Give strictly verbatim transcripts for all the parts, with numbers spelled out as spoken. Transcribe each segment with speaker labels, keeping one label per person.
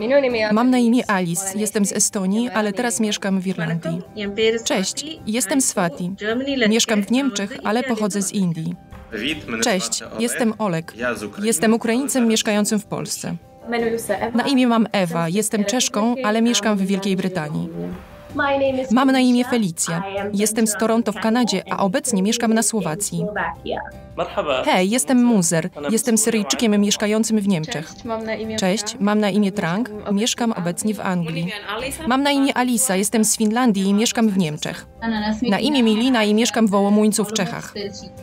Speaker 1: Mam na imię Alice, jestem z Estonii, ale teraz mieszkam w Irlandii. Cześć, jestem Swati. Mieszkam w Niemczech, ale pochodzę z Indii. Cześć, jestem Oleg. Jestem Ukraińcem mieszkającym w Polsce. Na imię mam Ewa, jestem Czeszką, ale mieszkam w Wielkiej Brytanii. Mam na imię Felicja. Jestem z Toronto w Kanadzie, a obecnie mieszkam na Słowacji. Hej, jestem Muzer. Jestem Syryjczykiem mieszkającym w Niemczech. Cześć, mam na imię Trang. Mieszkam obecnie w Anglii. Mam na imię Alisa. Jestem z Finlandii i mieszkam w Niemczech. Na imię Milina i mieszkam w Wołomuńcu w Czechach.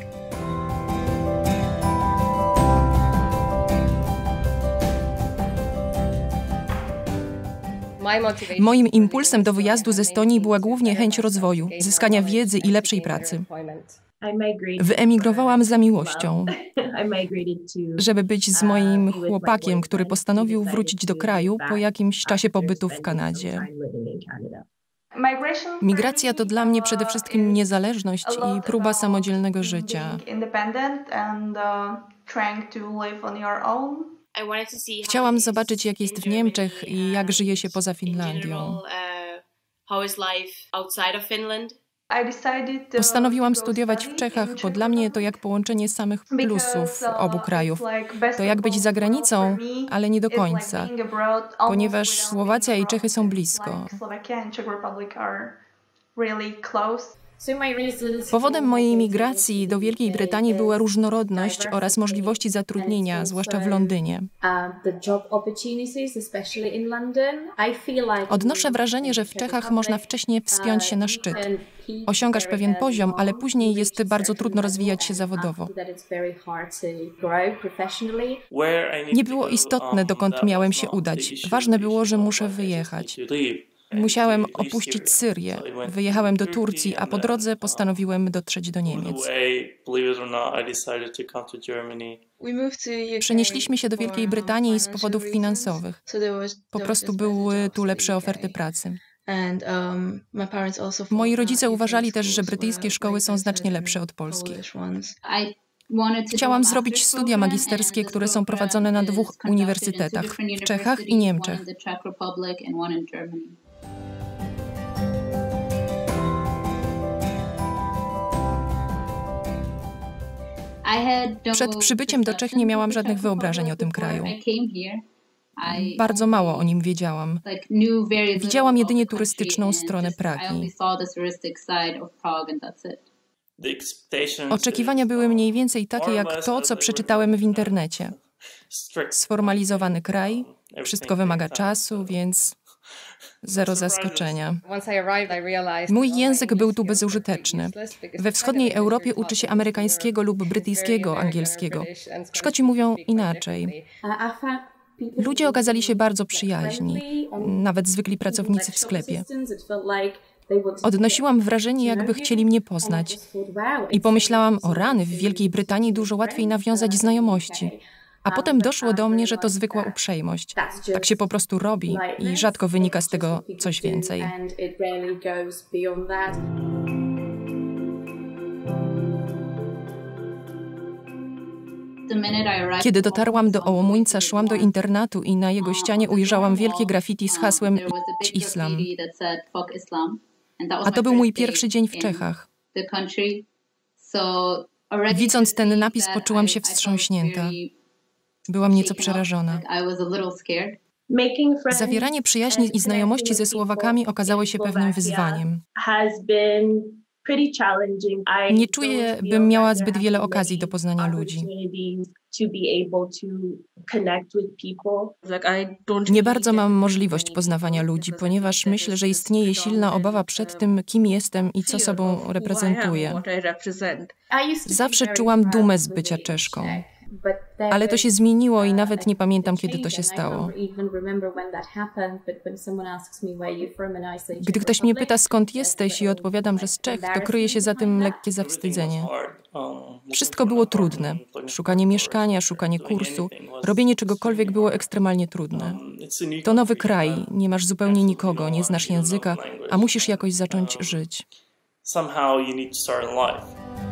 Speaker 1: Moim impulsem do wyjazdu z Estonii była głównie chęć rozwoju, zyskania wiedzy i lepszej pracy. Wyemigrowałam za miłością, żeby być z moim chłopakiem, który postanowił wrócić do kraju po jakimś czasie pobytu w Kanadzie. Migracja to dla mnie przede wszystkim niezależność i próba samodzielnego życia. Chciałam zobaczyć, jak jest w Niemczech i jak żyje się poza Finlandią. Postanowiłam studiować w Czechach, bo dla mnie to jak połączenie samych plusów obu krajów. To jak być za granicą, ale nie do końca, ponieważ Słowacja i Czechy są blisko. Powodem mojej migracji do Wielkiej Brytanii była różnorodność oraz możliwości zatrudnienia, zwłaszcza w Londynie. Odnoszę wrażenie, że w Czechach można wcześniej wspiąć się na szczyt. Osiągasz pewien poziom, ale później jest bardzo trudno rozwijać się zawodowo. Nie było istotne, dokąd miałem się udać. Ważne było, że muszę wyjechać. Musiałem opuścić Syrię. Wyjechałem do Turcji, a po drodze postanowiłem dotrzeć do Niemiec. Przenieśliśmy się do Wielkiej Brytanii z powodów finansowych. Po prostu były tu lepsze oferty pracy. Moi rodzice uważali też, że brytyjskie szkoły są znacznie lepsze od polskich. Chciałam zrobić studia magisterskie, które są prowadzone na dwóch uniwersytetach, w Czechach i Niemczech. Przed przybyciem do Czech nie miałam żadnych wyobrażeń o tym kraju. Bardzo mało o nim wiedziałam. Widziałam jedynie turystyczną stronę Pragi. Oczekiwania były mniej więcej takie jak to, co przeczytałem w internecie. Sformalizowany kraj, wszystko wymaga czasu, więc zero zaskoczenia. Mój język był tu bezużyteczny. We wschodniej Europie uczy się amerykańskiego lub brytyjskiego angielskiego. Szkoci mówią inaczej. Ludzie okazali się bardzo przyjaźni, nawet zwykli pracownicy w sklepie. Odnosiłam wrażenie, jakby chcieli mnie poznać. I pomyślałam, o rany, w Wielkiej Brytanii dużo łatwiej nawiązać znajomości. A potem doszło do mnie, że to zwykła uprzejmość. Tak się po prostu robi i rzadko wynika z tego coś więcej. Kiedy dotarłam do Ołomuńca, szłam do internatu i na jego ścianie ujrzałam wielkie graffiti z hasłem "Idź Islam". A to był mój pierwszy dzień w Czechach. Widząc ten napis, poczułam się wstrząśnięta. Byłam nieco przerażona. Zawieranie przyjaźni i znajomości ze Słowakami okazało się pewnym wyzwaniem. Nie czuję, bym miała zbyt wiele okazji do poznania ludzi. Nie bardzo mam możliwość poznawania ludzi, ponieważ myślę, że istnieje silna obawa przed tym, kim jestem i co sobą reprezentuję. Zawsze czułam dumę z bycia Czeszką. Ale to się zmieniło i nawet nie pamiętam, kiedy to się stało. Gdy ktoś mnie pyta, skąd jesteś i odpowiadam, że z Czech, to kryje się za tym lekkie zawstydzenie. Wszystko było trudne. Szukanie mieszkania, szukanie kursu, robienie czegokolwiek było ekstremalnie trudne. To nowy kraj, nie masz zupełnie nikogo, nie znasz języka, a musisz jakoś zacząć żyć.